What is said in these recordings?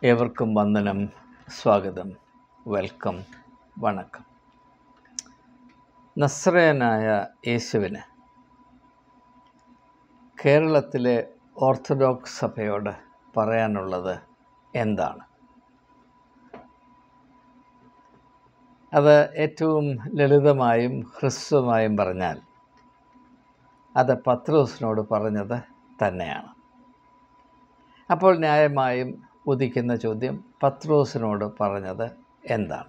ഏവർക്കും വന്ദനം, സ്വാഗതം, വെൽക്കം, വണക്കം. നസ്രയനായ യേശുവിന് കേരളത്തിലെ ഓർത്തഡോക്സ് സഭയോട് പറയാനുള്ളത് എന്താണ്? അത് ഏറ്റവും ലളിതമായും ഹ്രസ്വമായും പറഞ്ഞാൽ അത് പത്രോസിനോട് പറഞ്ഞത് തന്നെയാണ്. അപ്പോൾ ന്യായമായും ഉദിക്കുന്ന ചോദ്യം, പത്രോസിനോട് പറഞ്ഞത് എന്താണ്?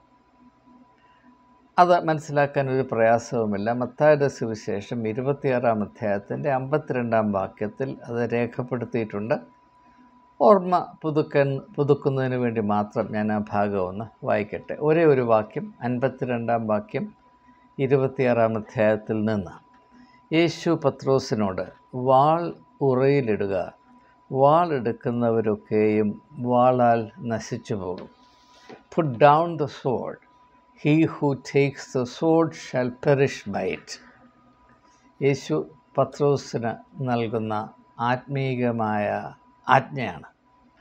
അത് മനസ്സിലാക്കാൻ ഒരു പ്രയാസവുമില്ല. മത്തായിയുടെ സുവിശേഷം 26-ാം അധ്യായത്തിൻ്റെ 52-ാം വാക്യത്തിൽ അത് രേഖപ്പെടുത്തിയിട്ടുണ്ട്. ഓർമ്മ പുതുക്കുന്നതിന് വേണ്ടി മാത്രം ഞാൻ ആ ഭാഗം ഒന്ന് വായിക്കട്ടെ. ഒരേ ഒരു വാക്യം, 52-ാം വാക്യം 26-ാം അധ്യായത്തിൽ നിന്ന്. യേശു പത്രോസിനോട്, വാൾ ഉറയിലിടുക, വാൾ എടുക്കുന്നവരൊക്കെയും വാളാൽ നശിച്ചു പോകും. Put down the sword. He who takes the sword shall perish by it. യേശു പത്രോസിന് നൽകുന്ന ആത്മീകമായ ആജ്ഞയാണ്.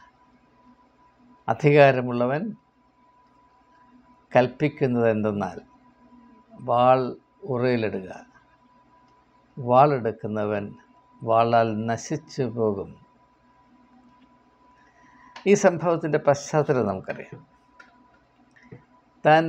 അധികാരമുള്ളവൻ കൽപ്പിക്കുന്നത് എന്തെന്നാൽ വാൾ ഉറയിലിടുക, വാളെടുക്കുന്നവൻ വാളാൽ നശിച്ചു പോകും. ഈ സംഭവത്തിൻ്റെ പശ്ചാത്തലം നമുക്കറിയാം. താൻ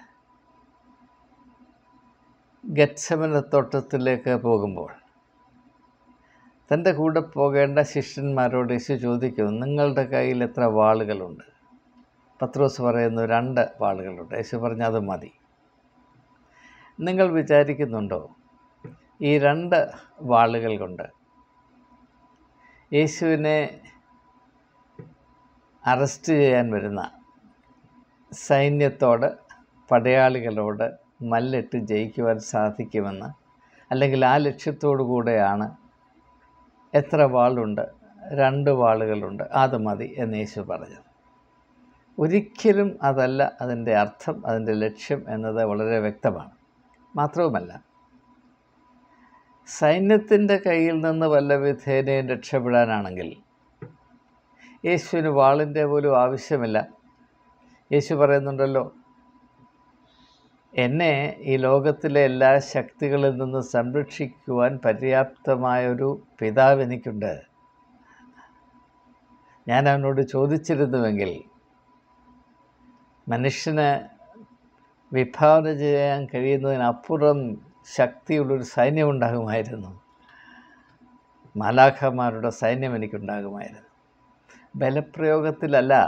ഗെത്സമന തോട്ടത്തിലേക്ക് പോകുമ്പോൾ തൻ്റെ കൂടെ പോകേണ്ട ശിഷ്യന്മാരോട് യേശു ചോദിക്കുന്നു, നിങ്ങളുടെ കയ്യിൽ എത്ര വാളുകളുണ്ട്? പത്രോസ് പറയുന്നു, 2 വാളുകളുണ്ട്. യേശു പറഞ്ഞു, അത് മതി. നിങ്ങൾ വിചാരിക്കുന്നുണ്ടോ ഈ 2 വാളുകൾ കൊണ്ട് യേശുവിനെ അറസ്റ്റ് ചെയ്യാൻ വരുന്ന സൈന്യത്തോട്, പടയാളികളോട് മല്ലിട്ട് ജയിക്കുവാൻ സാധിക്കുമെന്ന്? അല്ലെങ്കിൽ ആ ലക്ഷ്യത്തോടു കൂടെയാണ് എത്ര വാളുണ്ട്? 2 വാളുകളുണ്ട്, അത് മതി എന്ന് യേശു പറഞ്ഞത്. ഒരിക്കലും അതല്ല അതിൻ്റെ അർത്ഥം, അതിൻ്റെ ലക്ഷ്യം എന്നത് വളരെ വ്യക്തമാണ്. മാത്രവുമല്ല, സൈന്യത്തിൻ്റെ കയ്യിൽ നിന്ന് വല്ല വിധേനയും രക്ഷപ്പെടാനാണെങ്കിൽ യേശുവിന് വാളിൻ്റെ പോലും ആവശ്യമില്ല. യേശു പറയുന്നുണ്ടല്ലോ, എന്നെ ഈ ലോകത്തിലെ എല്ലാ ശക്തികളിൽ നിന്ന് സംരക്ഷിക്കുവാൻ പര്യാപ്തമായൊരു പിതാവ് എനിക്കുണ്ട്. ഞാൻ അവനോട് ചോദിച്ചിരുന്നുവെങ്കിൽ മനുഷ്യന് വിഭാവന ചെയ്യാൻ കഴിയുന്നതിനപ്പുറം ശക്തിയുള്ളൊരു സൈന്യം ഉണ്ടാകുമായിരുന്നു. മാലാഖമാരുടെ സൈന്യം എനിക്കുണ്ടാകുമായിരുന്നു. ബലപ്രയോഗത്തിലല്ല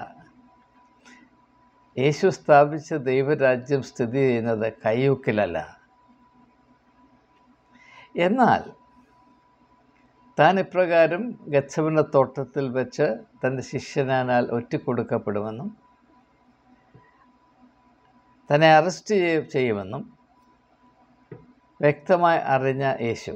യേശു സ്ഥാപിച്ച ദൈവരാജ്യം സ്ഥിതി ചെയ്യുന്നത്, കയ്യൂക്കിലല്ല. എന്നാൽ താൻ ഇപ്രകാരം ഗെത്സമന തോട്ടത്തിൽ വെച്ച് തൻ്റെ ശിഷ്യനാൽ ഒറ്റിക്കൊടുക്കപ്പെടുമെന്നും തന്നെ അറസ്റ്റ് ചെയ്യുമെന്നും വ്യക്തമായി അറിഞ്ഞ യേശു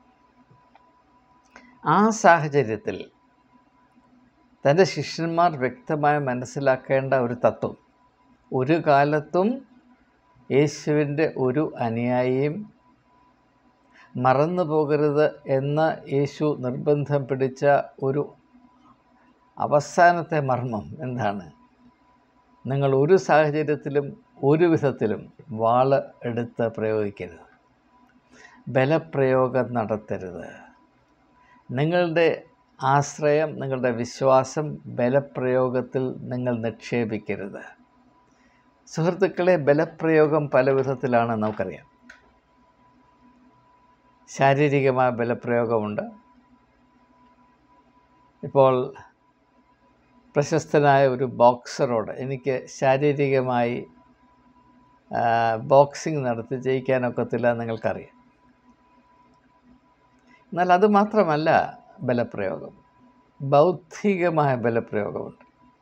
ആ സാഹചര്യത്തിൽ തൻ്റെ ശിഷ്യന്മാർ വ്യക്തമായി മനസ്സിലാക്കേണ്ട ഒരു തത്വം, ഒരു കാലത്തും യേശുവിൻ്റെ ഒരു അനുയായിയും മറന്നു പോകരുത് എന്ന് യേശു നിർബന്ധം പിടിച്ച ഒരു അവസാനത്തെ മർമ്മം എന്താണ്? നിങ്ങൾ ഒരു സാഹചര്യത്തിലും ഒരു വിധത്തിലും വാള് എടുത്ത് പ്രയോഗിക്കരുത്, ബലപ്രയോഗം നടത്തരുത്. നിങ്ങളുടെ ആശ്രയം, നിങ്ങളുടെ വിശ്വാസം ബലപ്രയോഗത്തിൽ നിങ്ങൾ നിക്ഷേപിക്കരുത്. സുഹൃത്തുക്കളെ, ബലപ്രയോഗം പല വിധത്തിലാണ് നമുക്കറിയാം. ശാരീരികമായ ബലപ്രയോഗമുണ്ട്. ഇപ്പോൾ പ്രശസ്തനായ ഒരു ബോക്സറോട് എനിക്ക് ശാരീരികമായി ബോക്സിംഗ് നടത്തി ജയിക്കാനൊക്കത്തില്ല, നിങ്ങൾക്കറിയാം. എന്നാൽ അതുമാത്രമല്ല ബലപ്രയോഗം, ബൗദ്ധികമായ ബലപ്രയോഗമുണ്ട്.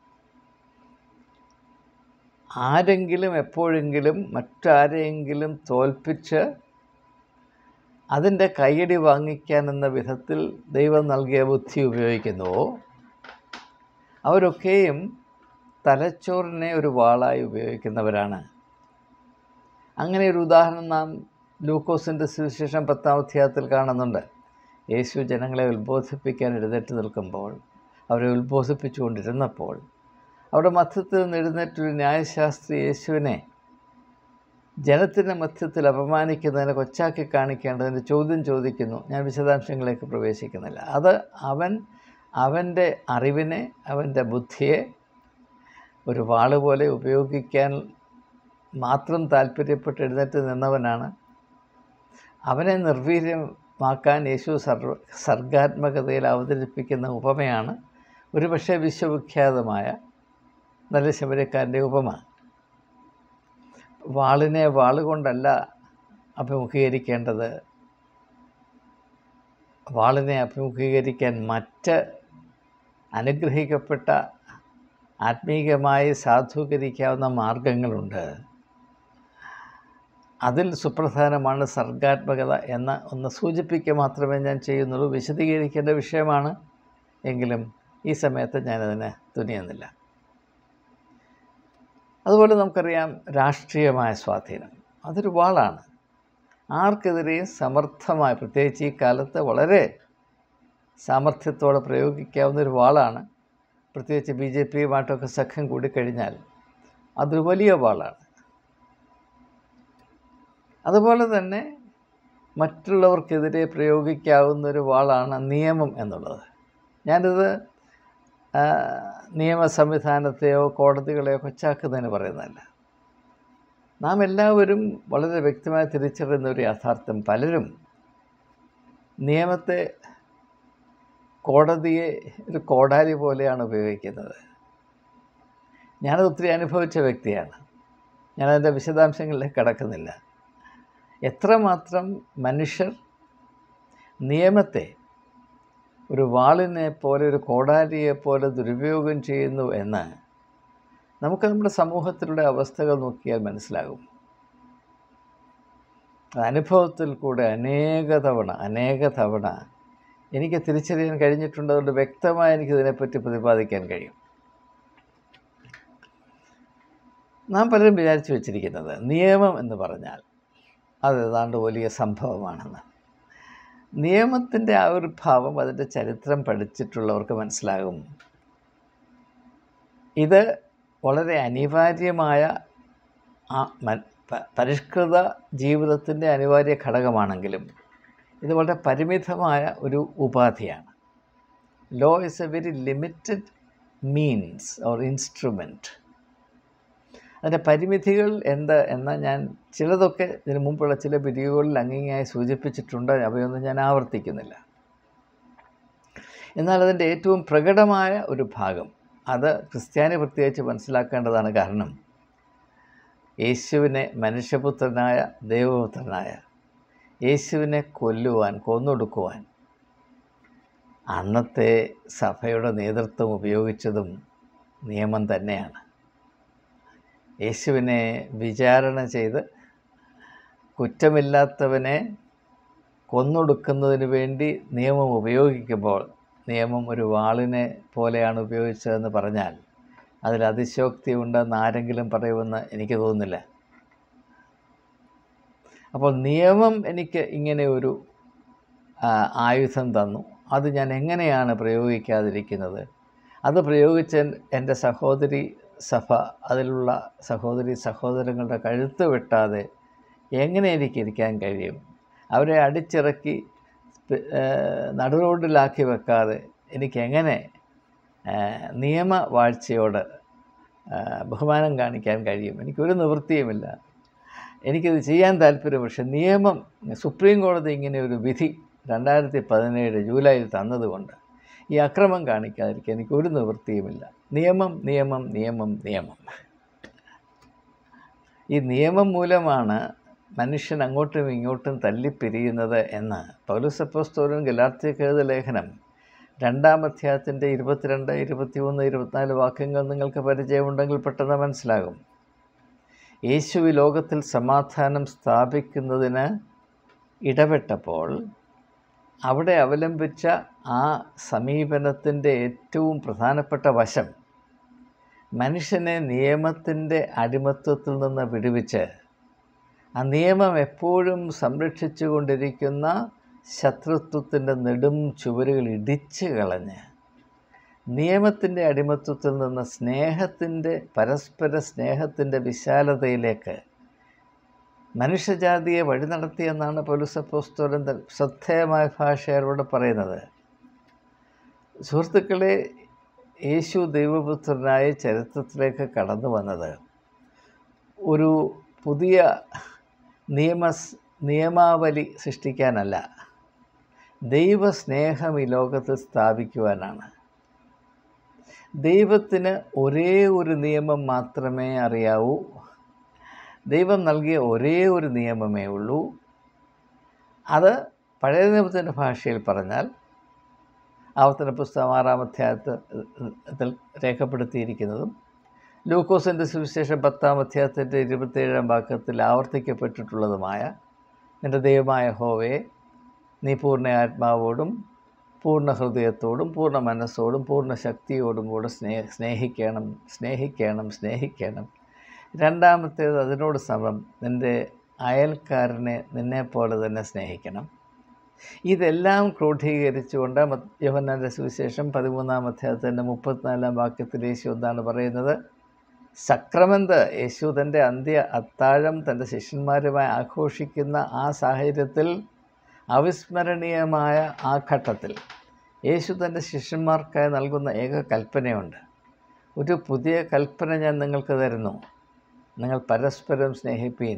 ആരെങ്കിലും എപ്പോഴെങ്കിലും മറ്റാരെയെങ്കിലും തോൽപ്പിച്ച് അതിൻ്റെ കയ്യടി വാങ്ങിക്കാനെന്ന വിധത്തിൽ ദൈവം നൽകിയ ബുദ്ധി ഉപയോഗിക്കുന്നുവോ, അവരൊക്കെയും തലച്ചോറിനെ ഒരു വാളായി ഉപയോഗിക്കുന്നവരാണ്. അങ്ങനെ ഒരു ഉദാഹരണം നാം ലൂക്കോസിൻ്റെ സുവിശേഷം 10-ാം അധ്യായത്തിൽ കാണുന്നുണ്ട്. യേശു ജനങ്ങളെ ഉത്ബോധിപ്പിക്കാൻ എഴുന്നേറ്റ് നിൽക്കുമ്പോൾ, അവരെ ഉത്ബോധിപ്പിച്ചുകൊണ്ടിരുന്നപ്പോൾ അവിടെ മധ്യത്തിൽ നിന്ന് എഴുന്നേറ്റൊരു ന്യായശാസ്ത്രി യേശുവിനെ ജനത്തിൻ്റെ മധ്യത്തിൽ അപമാനിക്കുന്നതിനെ കൊച്ചാക്കി കാണിക്കേണ്ടതിന് ചോദ്യം ചോദിക്കുന്നു. ഞാൻ വിശദാംശങ്ങളിലേക്ക് പ്രവേശിക്കുന്നില്ല. അത് അവൻ്റെ അറിവിനെ, അവൻ്റെ ബുദ്ധിയെ ഒരു വാള് പോലെ ഉപയോഗിക്കാൻ മാത്രം താല്പര്യപ്പെട്ട് എഴുന്നേറ്റ് നിന്നവനാണ്. അവനെ നിർവീര്യമാക്കാൻ യേശു സർഗാത്മകതയിൽ അവതരിപ്പിക്കുന്ന ഉപമയാണ് ഒരുപക്ഷെ വിശ്വവിഖ്യാതമായ നല്ല ശമര്യക്കാരൻ്റെ ഉപമ. വാളിനെ വാളുകൊണ്ടല്ല അഭിമുഖീകരിക്കേണ്ടത്. വാളിനെ അഭിമുഖീകരിക്കാൻ മറ്റ് അനുഗ്രഹിക്കപ്പെട്ട ആത്മീയമായി സാധൂകരിക്കാവുന്ന മാർഗങ്ങളുണ്ട്. അതിൽ സുപ്രധാനമാണ് സർഗാത്മകത ഒന്ന് സൂചിപ്പിക്കുക മാത്രമേ ഞാൻ ചെയ്യുന്നുള്ളൂ. വിശദീകരിക്കേണ്ട വിഷയമാണ്, എങ്കിലും ഈ സമയത്ത് ഞാനതിന് തുനിയുന്നില്ല. അതുപോലെ നമുക്കറിയാം രാഷ്ട്രീയമായ സ്വാധീനം. അതൊരു വാളാണ്. ആർക്കെതിരെയും സമർത്ഥമായി, പ്രത്യേകിച്ച് ഈ കാലത്ത് വളരെ സാമർഥ്യത്തോടെ പ്രയോഗിക്കാവുന്നൊരു വാളാണ്. പ്രത്യേകിച്ച് BJPയുമായിട്ടൊക്കെ സഖ്യം കൂടിക്കഴിഞ്ഞാൽ അതൊരു വലിയ വാളാണ്. അതുപോലെ തന്നെ മറ്റുള്ളവർക്കെതിരെ പ്രയോഗിക്കാവുന്നൊരു വാളാണ് നിയമം എന്നുള്ളത്. ഞാനിത് നിയമ സംവിധാനത്തെയോ കോടതികളെയോ കൊച്ചാക്കുന്നതിന് പറയുന്നതല്ല. നാം എല്ലാവരും വളരെ വ്യക്തമായി തിരിച്ചറിയുന്ന ഒരു യാഥാർത്ഥ്യം, പലരും നിയമത്തെ, കോടതിയെ ഒരു കോടാലി പോലെയാണ് ഉപയോഗിക്കുന്നത്. ഞാനത് ഒത്തിരി അനുഭവിച്ച വ്യക്തിയാണ്. ഞാനതിൻ്റെ വിശദാംശങ്ങളിലേക്ക് കടക്കുന്നില്ല. എത്രമാത്രം മനുഷ്യർ നിയമത്തെ ഒരു വാളിനെ പോലെ, ഒരു കോടാലിയെ പോലെ ദുരുപയോഗം ചെയ്യുന്നു എന്ന് നമുക്ക് നമ്മുടെ സമൂഹത്തിലുള്ള അവസ്ഥകൾ നോക്കിയാൽ മനസ്സിലാകും. അനുഭവത്തിൽ കൂടെ അനേക തവണ എനിക്ക് തിരിച്ചറിയാൻ കഴിഞ്ഞിട്ടുണ്ട്. അതുകൊണ്ട് വ്യക്തമായി എനിക്കിതിനെപ്പറ്റി പ്രതിപാദിക്കാൻ കഴിയും. നാം പലരും വിചാരിച്ചു വച്ചിരിക്കുന്നത് നിയമം എന്ന് പറഞ്ഞാൽ അത് ഏതാണ്ട് വലിയ സംഭവമാണെന്ന്. നിയമത്തിൻ്റെ ആവിർഭാവം, അതിൻ്റെ ചരിത്രം പഠിച്ചിട്ടുള്ളവർക്ക് മനസ്സിലാകും. ഇത് വളരെ അനിവാര്യമായ പരിഷ്കൃത ജീവിതത്തിൻ്റെ അനിവാര്യ ഘടകമാണെങ്കിലും ഇത് വളരെ പരിമിതമായ ഒരു ഉപാധിയാണ്. Law is a very limited means or instrument. അതിൻ്റെ പരിമിതികൾ എന്ന് ഞാൻ ചിലതൊക്കെ ഇതിനു മുമ്പുള്ള ചില വീഡിയോകളിൽ അങ്ങിങ്ങായി സൂചിപ്പിച്ചിട്ടുണ്ട്. അവയൊന്നും ഞാൻ ആവർത്തിക്കുന്നില്ല. എന്നാൽ അതിൻ്റെ ഏറ്റവും പ്രകടമായ ഒരു ഭാഗം, അത് ക്രിസ്ത്യാനി പ്രത്യേകിച്ച് മനസ്സിലാക്കേണ്ടതാണ്. കാരണം യേശുവിനെ, മനുഷ്യപുത്രനായ ദൈവപുത്രനായ യേശുവിനെ കൊന്നൊടുക്കുവാൻ അന്നത്തെ സഭയുടെ നേതൃത്വം ഉപയോഗിച്ചതും നിയമം തന്നെയാണ്. യേശുവിനെ വിചാരണ ചെയ്ത് കുറ്റമില്ലാത്തവനെ കൊന്നൊടുക്കുന്നതിന് വേണ്ടി നിയമം ഉപയോഗിക്കുമ്പോൾ നിയമം ഒരു വാളിനെ പോലെയാണ് ഉപയോഗിച്ചതെന്ന് പറഞ്ഞാൽ അതിൽ അതിശയോക്തി ഉണ്ടെന്ന് ആരെങ്കിലും പറയുമെന്ന് എനിക്ക് തോന്നുന്നില്ല. അപ്പോൾ നിയമം എനിക്ക് ഇങ്ങനെ ഒരു ആയുധം തന്നു. അത് ഞാൻ എങ്ങനെയാണ് പ്രയോഗിക്കാതിരിക്കുന്നത്? അത് പ്രയോഗിച്ച് എൻ്റെ സഹോദരി സഭ, അതിലുള്ള സഹോദരി സഹോദരങ്ങളുടെ കഴുത്ത് വെട്ടാതെ എങ്ങനെ എനിക്കിരിക്കാൻ കഴിയും? അവരെ അടിച്ചിറക്കി നടുറോഡിലാക്കി വെക്കാതെ എനിക്കെങ്ങനെ നിയമവാഴ്ചയോട് ബഹുമാനം കാണിക്കാൻ കഴിയും? എനിക്കൊരു നിവൃത്തിയുമില്ല. എനിക്കിത് ചെയ്യാൻ താല്പര്യം. പക്ഷേ നിയമം, സുപ്രീം കോടതി ഇങ്ങനെ ഒരു വിധി 2017 ജൂലൈയിൽ തന്നതുകൊണ്ട് ഈ അക്രമം കാണിക്കാതിരിക്കാൻ എനിക്കൊരു നിവൃത്തിയുമില്ല. നിയമം നിയമം നിയമം നിയമം. ഈ നിയമം മൂലമാണ് മനുഷ്യൻ അങ്ങോട്ടും ഇങ്ങോട്ടും തല്ലിപ്പിരിയുന്നത് എന്ന് പൗലോസ് അപ്പോസ്തലൻ ഗലാത്യർക്ക് എഴുതിയ ലേഖനം 2-ാം അധ്യായത്തിൻ്റെ 22, 23, 24 വാക്യങ്ങൾ നിങ്ങൾക്ക് പരിചയമുണ്ടെങ്കിൽ പെട്ടെന്ന് മനസ്സിലാകും. യേശു ഈ ലോകത്തിൽ സമാധാനം സ്ഥാപിക്കുന്നതിന് ഇടപെട്ടപ്പോൾ അവിടെ അവലംബിച്ച ആ സമീപനത്തിൻ്റെ ഏറ്റവും പ്രധാനപ്പെട്ട വശം മനുഷ്യനെ നിയമത്തിൻ്റെ അടിമത്വത്തിൽ നിന്ന് വിടുവിച്ച് ആ നിയമം എപ്പോഴും സംരക്ഷിച്ചു കൊണ്ടിരിക്കുന്ന ശത്രുത്വത്തിൻ്റെ നെടും ചുവരുകൾ ഇടിച്ചു കളഞ്ഞ് നിയമത്തിൻ്റെ അടിമത്വത്തിൽ നിന്ന് പരസ്പര സ്നേഹത്തിൻ്റെ വിശാലതയിലേക്ക് മനുഷ്യജാതിയെ വഴി നടത്തിയെന്നാണ് പൗലോസ് അപ്പോസ്തലൻ ശ്രദ്ധേയമായ ഭാഷയോട് പറയുന്നത്. സുഹൃത്തുക്കളെ, യേശു ദൈവപുത്രനായി ചരിത്രത്തിലേക്ക് കടന്നു വന്നത് ഒരു പുതിയ നിയമാവലി സൃഷ്ടിക്കാനല്ല, ദൈവസ്നേഹം ഈ ലോകത്ത് സ്ഥാപിക്കുവാനാണ്. ദൈവത്തിന് ഒരേ ഒരു നിയമം മാത്രമേ അറിയാവൂ. ദൈവം നൽകിയ ഒരേ ഒരു നിയമമേ ഉള്ളൂ. അത് പഴയ നിയമത്തിൻ്റെ ഭാഷയിൽ പറഞ്ഞാൽ ആവർത്തന പുസ്തകം 6-ാം അധ്യായത്തിൽ രേഖപ്പെടുത്തിയിരിക്കുന്നതും ലൂക്കോസിൻ്റെ സുവിശേഷം 10-ാം അധ്യായത്തിൻ്റെ 27-ാം വാക്യത്തിൽ ആവർത്തിക്കപ്പെട്ടിട്ടുള്ളതുമായ നിൻ്റെ ദൈവമായ യഹോവയെ നീ പൂർണ്ണ ആത്മാവോടും പൂർണ്ണ ഹൃദയത്തോടും പൂർണ്ണ മനസ്സോടും പൂർണ്ണ ശക്തിയോടും കൂടെ സ്നേഹിക്കണം. രണ്ടാമത്തേത് അതിനോട് സമം നിൻ്റെ അയൽക്കാരനെ നിന്നെപ്പോലെ തന്നെ സ്നേഹിക്കണം. ഇതെല്ലാം ക്രോഡീകരിച്ചുകൊണ്ട് യോഹന്നാൻ്റെ സുവിശേഷം 13-ാം അധ്യായത്തിൻ്റെ 34-ാം വാക്യത്തിൽ യേശു എന്താണ് പറയുന്നത്? സക്രമന്ത് യേശു തൻ്റെ അത്താഴം തൻ്റെ ശിഷ്യന്മാരുമായി ആഘോഷിക്കുന്ന ആ സാഹചര്യത്തിൽ, അവിസ്മരണീയമായ ആ ഘട്ടത്തിൽ യേശു തൻ്റെ ശിഷ്യന്മാർക്കായി നൽകുന്ന ഏക കൽപ്പനയുണ്ട്. ഒരു പുതിയ കൽപ്പന ഞാൻ നിങ്ങൾക്ക് തരുന്നു, നിങ്ങൾ പരസ്പരം സ്നേഹിപ്പീൻ.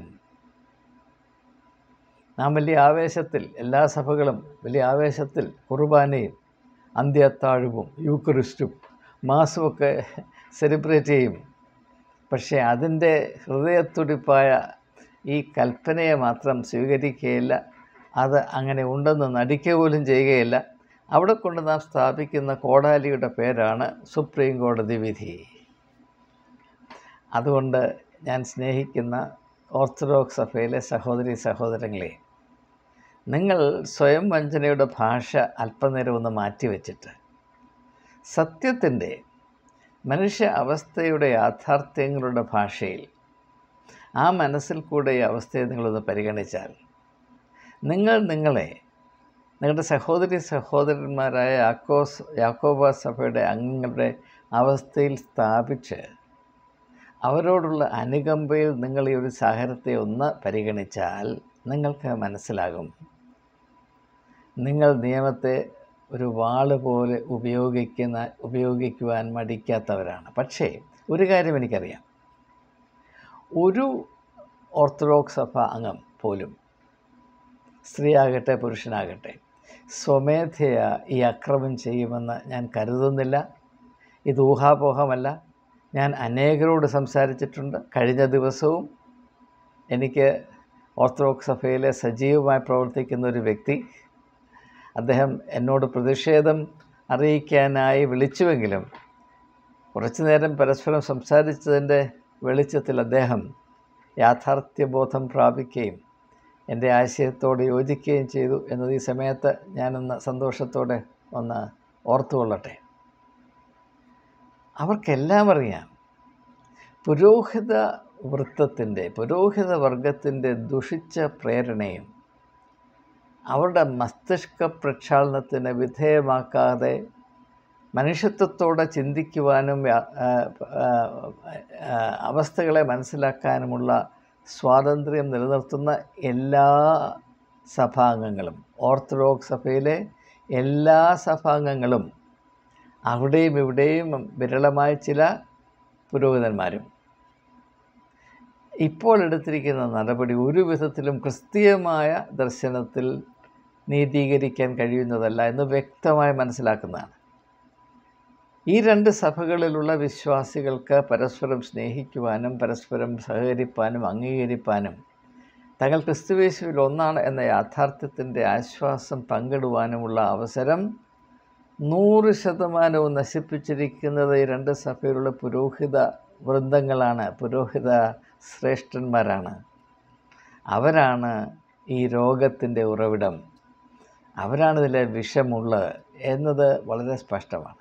നാം വലിയ ആവേശത്തിൽ, എല്ലാ സഭകളും വലിയ ആവേശത്തിൽ കുർബാനയും അന്ത്യത്താഴവും യൂക്കറിസ്റ്റും മാസമൊക്കെ സെലിബ്രേറ്റ് ചെയ്യും. പക്ഷേ അതിൻ്റെ ഹൃദയത്തുടിപ്പായ ഈ കൽപ്പനയെ മാത്രം സ്വീകരിക്കുകയില്ല, അത് അങ്ങനെ ഉണ്ടെന്ന് നടിക്കുക പോലും ചെയ്യുകയില്ല. അവിടെ കൊണ്ട് നാം സ്ഥാപിക്കുന്ന കോടാലിയുടെ പേരാണ് സുപ്രീം കോടതി വിധി. അതുകൊണ്ട് ഞാൻ സ്നേഹിക്കുന്ന ഓർത്തഡോക്സ് സഭയിലെ സഹോദരങ്ങളെ, നിങ്ങൾ സ്വയം വഞ്ചനയുടെ ഭാഷ അല്പനേരം ഒന്ന് മാറ്റിവെച്ചിട്ട് സത്യത്തിൻ്റെ മനുഷ്യ അവസ്ഥയുടെ യാഥാർത്ഥ്യങ്ങളുടെ ഭാഷയിൽ ആ മനസ്സിൽ കൂടെ ഈ അവസ്ഥയെ നിങ്ങളൊന്ന് പരിഗണിച്ചാൽ, നിങ്ങളെ നിങ്ങളുടെ സഹോദരന്മാരായ യാക്കോബ സഭയുടെ അംഗങ്ങളുടെ അവസ്ഥയിൽ സ്ഥാപിച്ച് അവരോടുള്ള അനുകമ്പയിൽ നിങ്ങൾ ഈ ഒരു സാഹചര്യത്തെ ഒന്ന് പരിഗണിച്ചാൽ നിങ്ങൾക്ക് മനസ്സിലാകും, നിങ്ങൾ നിയമത്തെ ഒരു വാള് പോലെ ഉപയോഗിക്കുവാൻ മടിക്കാത്തവരാണ്. പക്ഷേ ഒരു കാര്യം എനിക്കറിയാം, ഒരു ഓർത്തഡോക്സ് സഭ അംഗം പോലും, സ്ത്രീയാകട്ടെ പുരുഷനാകട്ടെ, സ്വമേധയാ ഈ അക്രമം ചെയ്യുമെന്ന് ഞാൻ കരുതുന്നില്ല. ഇത് ഊഹാപോഹമല്ല. ഞാൻ അനേകരോട് സംസാരിച്ചിട്ടുണ്ട്. കഴിഞ്ഞ ദിവസവും എനിക്ക് ഓർത്തഡോക്സ് സഭയിലെ സജീവമായി പ്രവർത്തിക്കുന്ന ഒരു വ്യക്തി, അദ്ദേഹം എന്നോട് പ്രതിഷേധം അറിയിക്കാനായി വിളിച്ചുവെങ്കിലും കുറച്ചു നേരം പരസ്പരം സംസാരിച്ചതിൻ്റെ വെളിച്ചത്തിൽ അദ്ദേഹം യാഥാർത്ഥ്യബോധം പ്രാപിക്കുകയും എൻ്റെ ആശയത്തോട് യോജിക്കുകയും ചെയ്തു എന്നത് ഈ സമയത്ത് ഞാനൊന്ന് സന്തോഷത്തോടെ ഒന്ന് ഓർത്തുകൊള്ളട്ടെ. അവർക്കെല്ലാം അറിയാം, പുരോഹിത വർഗത്തിൻ്റെ ദുഷിച്ച പ്രേരണയും അവരുടെ മസ്തിഷ്ക പ്രക്ഷാളനത്തിന് വിധേയമാക്കാതെ മനുഷ്യത്വത്തോടെ ചിന്തിക്കുവാനും അവസ്ഥകളെ മനസ്സിലാക്കാനുമുള്ള സ്വാതന്ത്ര്യം നിലനിർത്തുന്ന എല്ലാ സഭാംഗങ്ങളും, ഓർത്തഡോക്സ് സഭയിലെ എല്ലാ സഭാംഗങ്ങളും, അവിടെയും ഇവിടെയും വിരളമായ ചില പുരോഹിതന്മാരും ഇപ്പോൾ എടുത്തിരിക്കുന്ന നടപടി ഒരു വിധത്തിലും ക്രിസ്തീയമായ ദർശനത്തിൽ നീതീകരിക്കാൻ കഴിയുന്നതല്ല എന്ന് വ്യക്തമായി മനസ്സിലാക്കുന്നതാണ്. ഈ രണ്ട് സഭകളിലുള്ള വിശ്വാസികൾക്ക് പരസ്പരം സ്നേഹിക്കുവാനും പരസ്പരം സഹകരിപ്പാനും അംഗീകരിപ്പാനും തങ്ങൾ ക്രിസ്തുയേശുവിൽ ഒന്നാണ് എന്ന യാഥാർത്ഥ്യത്തിൻ്റെ ആശ്വാസം പങ്കിടുവാനുമുള്ള അവസരം 100% നശിപ്പിച്ചിരിക്കുന്നത് ഈ രണ്ട് സഭയിലുള്ള പുരോഹിത വൃന്ദങ്ങളാണ്, പുരോഹിത ശ്രേഷ്ഠന്മാരാണ്. അവരാണ് ഈ രോഗത്തിൻ്റെ ഉറവിടം, അവരാണ് ഇതിലെ വിഷമുള്ളത് എന്നത് വളരെ സ്പഷ്ടമാണ്.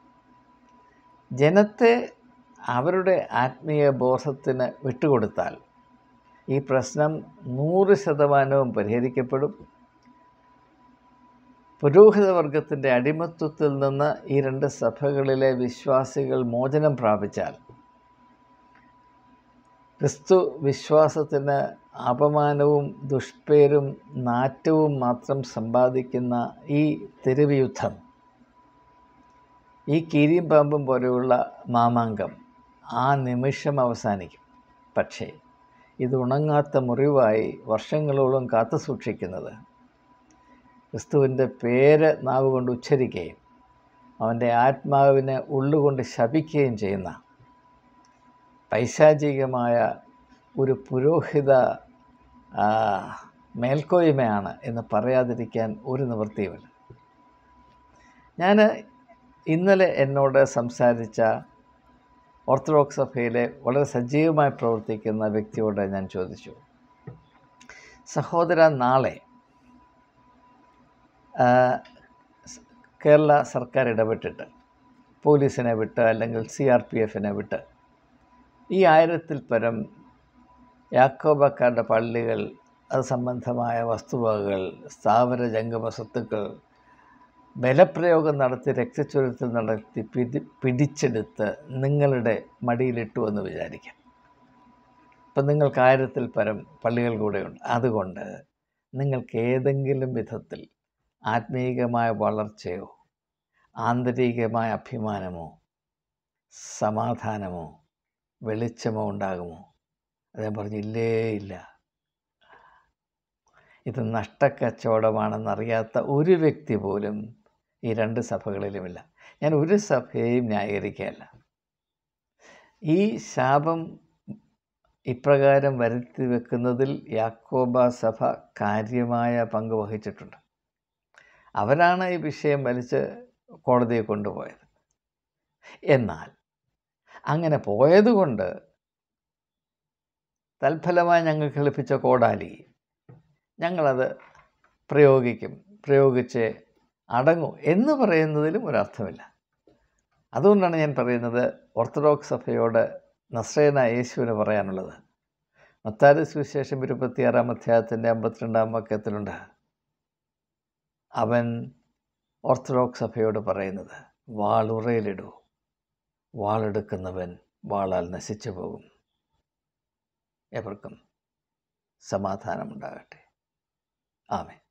ജനത്തെ അവരുടെ ആത്മീയ ബോധത്തിന് വിട്ടുകൊടുത്താൽ ഈ പ്രശ്നം 100% പരിഹരിക്കപ്പെടും. പുരോഹിതവർഗത്തിൻ്റെ അടിമത്വത്തിൽ നിന്ന് ഈ രണ്ട് സഭകളിലെ വിശ്വാസികൾ മോചനം പ്രാപിച്ചാൽ ക്രിസ്തു വിശ്വാസത്തിന് അപമാനവും ദുഷ്പേരും നാറ്റവും മാത്രം സമ്പാദിക്കുന്ന ഈ തെരുവ് യുദ്ധം, ഈ കീരിയും പാമ്പും പോലെയുള്ള മാമാങ്കം ആ നിമിഷം അവസാനിക്കും. പക്ഷേ ഇത് ഉണങ്ങാത്ത മുറിവായി വർഷങ്ങളോളം കാത്തു സൂക്ഷിക്കുന്നത് ക്രിസ്തുവിൻ്റെ പേര് നാവ് കൊണ്ട് ഉച്ചരിക്കുകയും അവൻ്റെ ആത്മാവിനെ ഉള്ളുകൊണ്ട് ശപിക്കുകയും ചെയ്യുന്ന പൈശാചികമായ ഒരു പുരോഹിത മേൽക്കോയ്മയാണ് എന്ന് പറയാതിരിക്കാൻ ഒരു നിവൃത്തിയുമില്ല. ഞാൻ ഇന്നലെ എന്നോട് സംസാരിച്ച ഓർത്തഡോക്സ് സഭയിലെ വളരെ സജീവമായി പ്രവർത്തിക്കുന്ന വ്യക്തിയോട് ഞാൻ ചോദിച്ചു, സഹോദര, നാളെ കേരള സർക്കാർ ഇടപെട്ടിട്ട് പോലീസിനെ വിട്ട് അല്ലെങ്കിൽ CRPFനെ വിട്ട് ഈ 1000-ൽ പരം യാക്കോബക്കാരുടെ പള്ളികൾ, അത് സംബന്ധമായ വസ്തുവകകൾ, സ്ഥാവര ജംഗമ സ്വത്തുക്കൾ ബലപ്രയോഗം നടത്തി രക്തച്ചൊരിച്ചിൽ നടത്തി പിടിച്ചെടുത്ത് നിങ്ങളുടെ മടിയിലിട്ടു എന്ന് വിചാരിക്കാം. ഇപ്പം നിങ്ങൾക്ക് 1000-ൽ പരം പള്ളികൾ കൂടെയുണ്ട്. അതുകൊണ്ട് നിങ്ങൾക്ക് ഏതെങ്കിലും വിധത്തിൽ ആത്മീയമായ വളർച്ചയോ ആന്തരികമായ അഭിമാനമോ സമാധാനമോ വെളിച്ചമോ ഉണ്ടാകുമോ? അദ്ദേഹം പറഞ്ഞു, ഇല്ലേ ഇല്ല. ഇത് നഷ്ടക്കച്ചവടമാണെന്നറിയാത്ത ഒരു വ്യക്തി പോലും ഈ രണ്ട് സഭകളിലുമില്ല. ഞാൻ ഒരു സഭയെയും ന്യായീകരിക്കുകയല്ല. ഈ ശാപം ഇപ്രകാരം വരുത്തി വെക്കുന്നതിൽ യാക്കോബ സഭ കാര്യമായ പങ്ക് വഹിച്ചിട്ടുണ്ട്. അവരാണ് ഈ വിഷയം വലിച്ച് കോടതിയെ കൊണ്ടുപോയത്. എന്നാൽ അങ്ങനെ പോയതുകൊണ്ട് തൽഫലമായി ഞങ്ങൾക്ക് ലഭിച്ച കോടാലി ഞങ്ങളത് പ്രയോഗിച്ച് അടങ്ങും എന്ന് പറയുന്നതിലും ഒരർത്ഥമില്ല. അതുകൊണ്ടാണ് ഞാൻ പറയുന്നത്, ഓർത്തഡോക്സ് സഭയോട് നസ്രയനായ യേശുവിന് പറയാനുള്ളത് മത്തായി സുവിശേഷം 26-ാം അധ്യായത്തിൻ്റെ 52-ാം വാക്യത്തിലുണ്ട്. അവൻ ഓർത്തഡോക്സ് സഭയോട് പറയുന്നത്, വാളുറയിലിടൂ, വാളെടുക്കുന്നവൻ വാളാൽ നശിച്ചു പോകും. എവർക്കും സമാധാനമുണ്ടാകട്ടെ. ആമേൻ.